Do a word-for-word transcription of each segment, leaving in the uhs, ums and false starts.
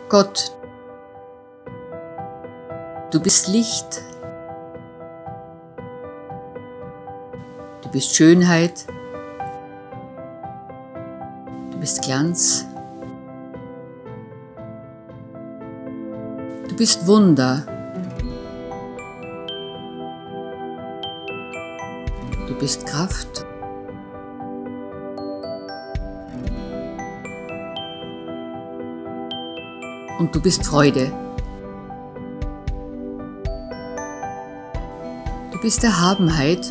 Gott, du bist Licht, du bist Schönheit, du bist Glanz, du bist Wunder, du bist Kraft, und du bist Freude. Du bist Erhabenheit,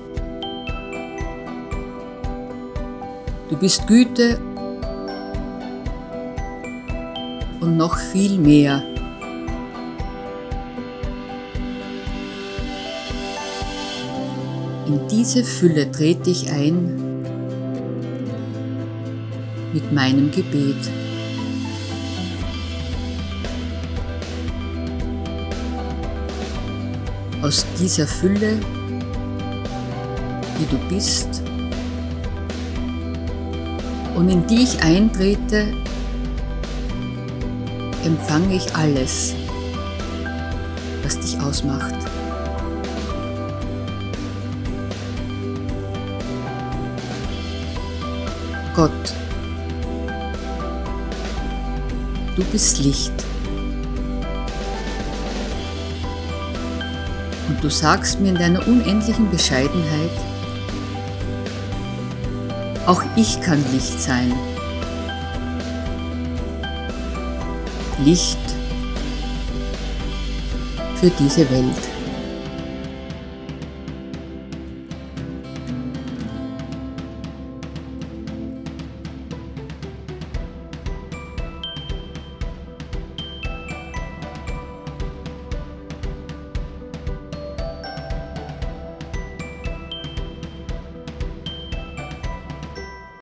du bist Güte und noch viel mehr. In diese Fülle trete ich ein mit meinem Gebet. Aus dieser Fülle, die du bist und in die ich eintrete, empfange ich alles, was dich ausmacht. Gott, du bist Licht. Und du sagst mir in deiner unendlichen Bescheidenheit, auch ich kann Licht sein. Licht für diese Welt.